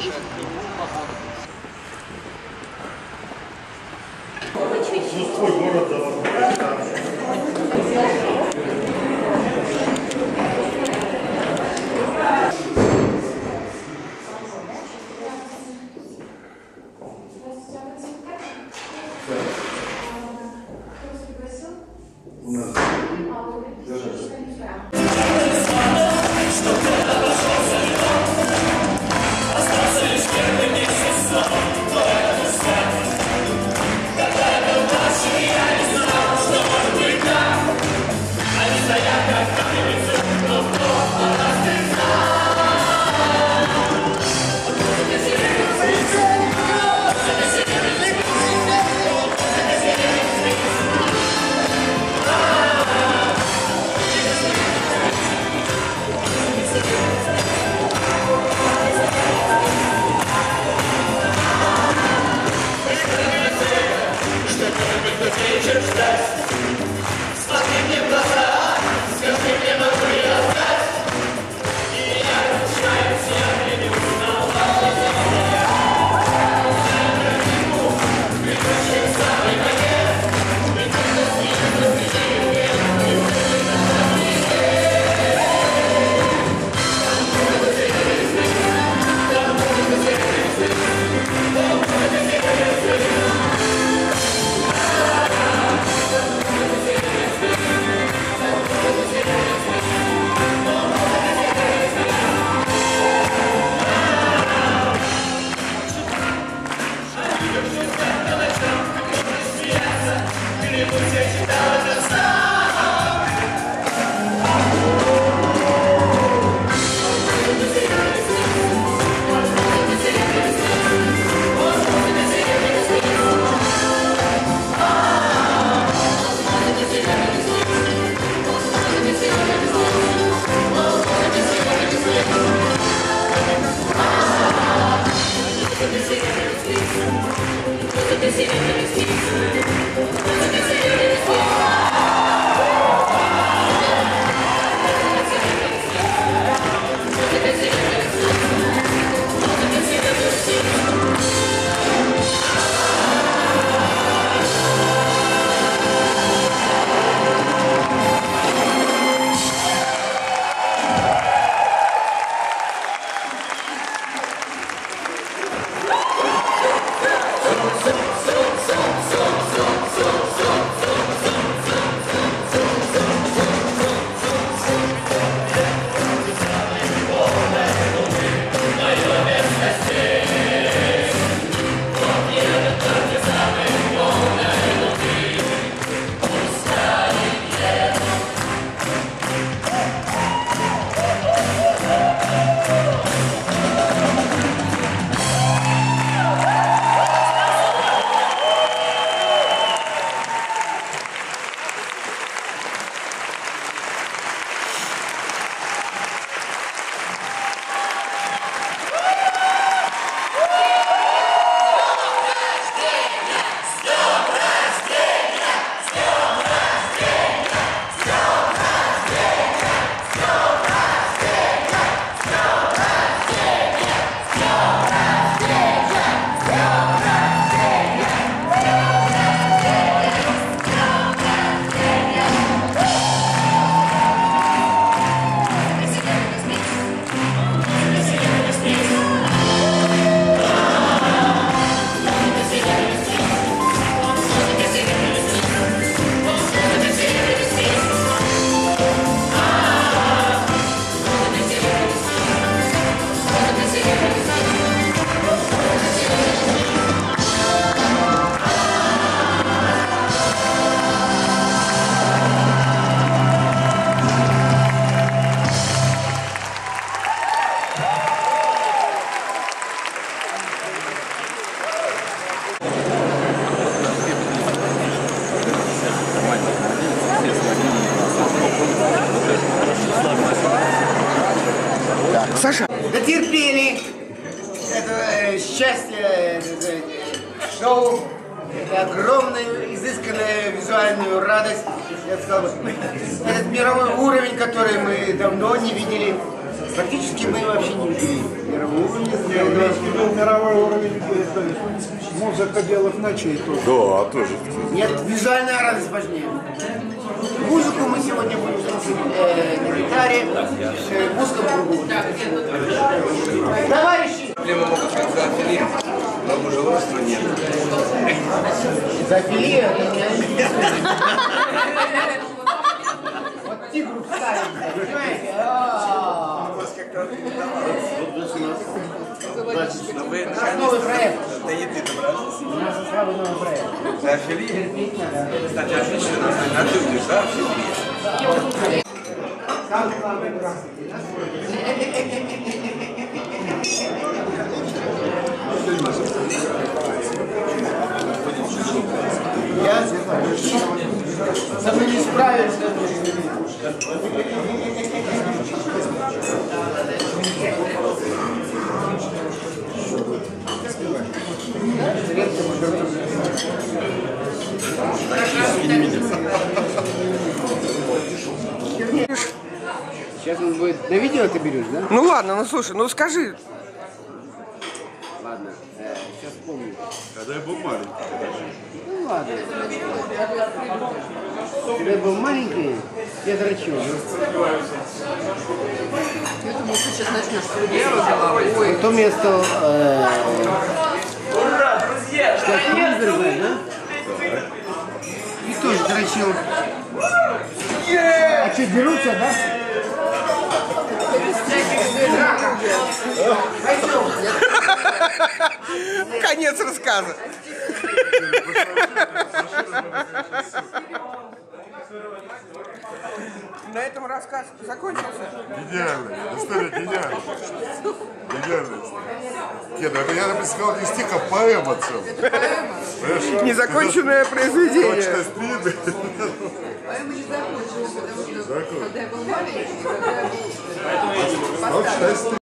хорошее от минимум похода. Свой город золотой. Саша? Дотерпели. Это счастье, это шоу, это огромную, изысканную визуальную радость. Я бы сказал, этот мировой уровень, который мы давно не видели, практически мы вообще не видели. Первый уровень. Был мировой уровень, это музыка белых ночей тоже. Да, тоже. Нет, визуальная радость важнее. Музыку мы сегодня будем слушать на гитаре в узком кругу. Товарищи! Проблемы могут быть зоофилия, но мужеложества нет. Зоофилия — это не вот тигру вставить, понимаете? Но вы У нас новый проект. до еды добрались. У нас сразу новый проект. Зоофилия? Кстати, отлично на дыхе зоофилия. Самый главный красный. Я со мной не справишься. Сейчас он будет... На видео ты берешь, да? Ну ладно, ну слушай, ну скажи. Ладно, сейчас помню. Когда я был маленький. Ну ладно. Когда я был маленький, я дрочил. Я думаю, ты сейчас начнешь судья головой. Потом я стал... Стать Фризберга, да? И тоже дрочил. А что, дерутся, да? Конец рассказа. На этом рассказ закончился. Гениально. История гениальная. Гениальная. Нет, это я написал не стих, а поэма целая. Незаконченное произведение. Точно стиль. Поэтому не закончилась, потому что когда я был маленький, Точно стиль.